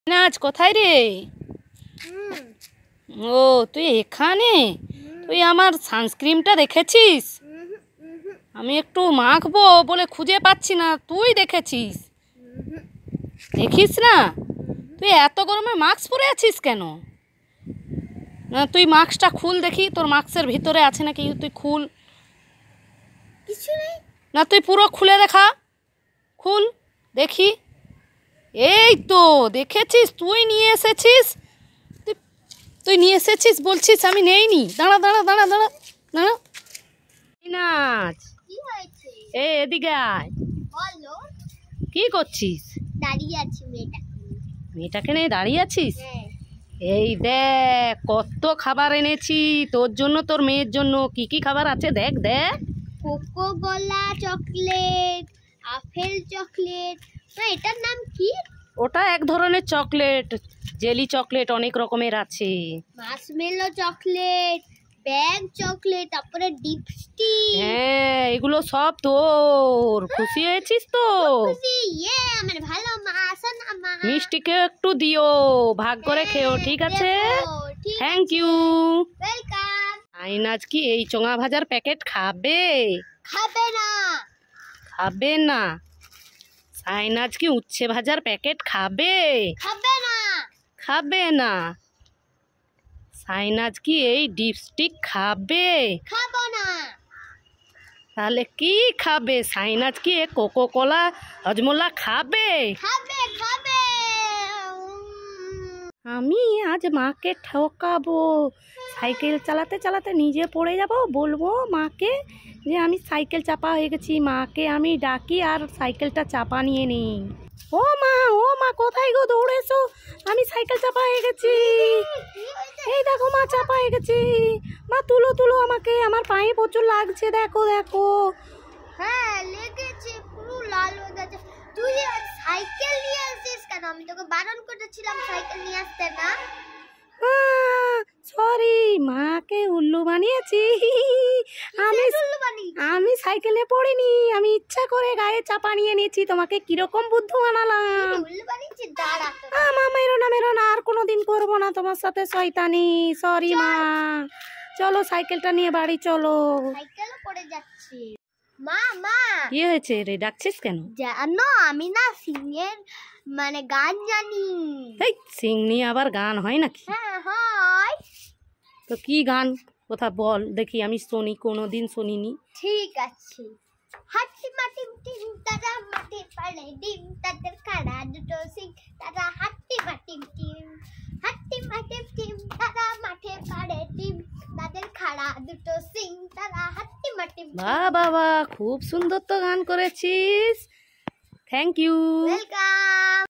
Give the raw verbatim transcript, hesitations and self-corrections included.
নাচ কোথায় রে? ও তুই এখানে? তুই আমার সানস্ক্রিনটা দেখেছিস? আমি একটু মাখবো বলে খুঁজে পাচ্ছি না, তুই দেখেছিস? দেখিস না? তুই এত গরমে মাস্ক পরে আছিস কেন? না তুই মাস্কটা খুল দেখি, তোর মাস্কের ভিতরে আছে নাকি, তুই খুল। কিছু নেই না তুই পুরো খুলে দেখা, খুল দেখি। এই তো দেখেছিস, তুই নিয়ে এসেছিস, তুই তুই নিয়ে এসেছিস বলছিস আমি নেইনি। দাঁড়া দাঁড়া দাঁড়া দাঁড়া দাঁড়া নাচ। কি হয়েছে? এ এদিকে আয়। বলো। কি করছিস? দাঁড়িয়ে আছি মেয়েটা। মেয়েটাকে নিয়ে দাঁড়িয়ে আছিস? হ্যাঁ। এই দেখ কত খাবার এনেছি তোর জন্য, তোর মেয়ের জন্য। কি কি খাবার আছে দেখ দেখ। Coca cola chocolate, apple chocolate, না এটার নাম কি? ওটা এক ধরনের চকলেট, জেলি চকলেট, অনেক রকমের আছে। মার্শমেলো চকলেট, ব্যাগ চকলেট, তারপরে ডিপস্টিক। হ্যাঁ এগুলো সব তোর। খুশি হয়েছিস তো? খুশি, ইয়ে আমার ভালো মা। আসো না মা, মিষ্টিকে একটু দিও, ভাগ করে খেও, ঠিক আছে? Thank you. ওয়েলকাম। আইনাজ কি এই চোঙা ভাজার প্যাকেট খাবে? খাবে না। খাবে না। আইনাজ কি উচ্ছে ভাজার প্যাকেট খাবে? খাবে না। খাবে না। সাইনাজ কি এই ডিপস্টিক খাবে? খাবো না। তাহলে কি খাবে? সাইনাজ কি এ কোকো কোলা হজমোলা খাবে? খাবে খাবে। আমি আজ মাকে ঠকাবো। সাইকেল চালাতে চালাতে নিজে পড়ে যাব, বলবো মাকে যে আমি সাইকেল চাপা হয়ে গেছি। মাকে আমি ডাকি আর সাইকেলটা চাপা নিয়ে নিই। ও মা, ও মা কোথায় গো, দৌড়েছো? আমি সাইকেল চাপা হয়ে গেছি। এই দেখো মা, চাপা হয়ে গেছি। মা তুলো তুলো আমাকে, আমার পায়ে প্রচুর লাগছে, দেখো দেখো। হ্যাঁ লেগেছে, পুরো লাল হয়ে গেছে। তুই সাইকেল নিয়ে আসিস কেন? আমি তোকে বারণ করেছিলাম সাইকেল নিয়ে আসতে না। সরি, মাকে উল্লু বানিয়েছি। আমি আমি সাইকেলে পড়িনি, আমি ইচ্ছা করে গায়ে চাপা নিয়ে নিয়েছি। তোমাকে কিরকম বুদ্ধু বানালাম? উল্লু বানিয়েছি, দাঁড়া। মা মেরো না মেরো না, আর কোনোদিন করবো না তোমার সাথে শয়তানি। সরি মা, চলো সাইকেলটা নিয়ে বাড়ি চলো। সাইকেলে পড়ে যাচ্ছি। মা মা, কি হয়েছে রে, ডাকছিস কেন? জানো আমি না সিংহের মানে গান জানি। এই সিং নিয়ে আবার গান হয় নাকি? হ্যাঁ হয়। তো কি গান, কোথা বল দেখি, আমি শুনি, কোনোদিন শুনিনি। ঠিক আছে। হাট্টি মাটি টিম তারা মাঠে পাড়ে ডিম, তাদের খাড়া দুটো সিং তারা হাট্টি মাটি টিম। হাট্টি মাটি টিম তারা মাঠে পাড়ে ডিম, তাদের খাড়া দুটো সিং তারা হাট্টি মাটি। বাহ বাবা, খুব সুন্দর তো গান করেছিস। Thank you. ওয়েলকাম।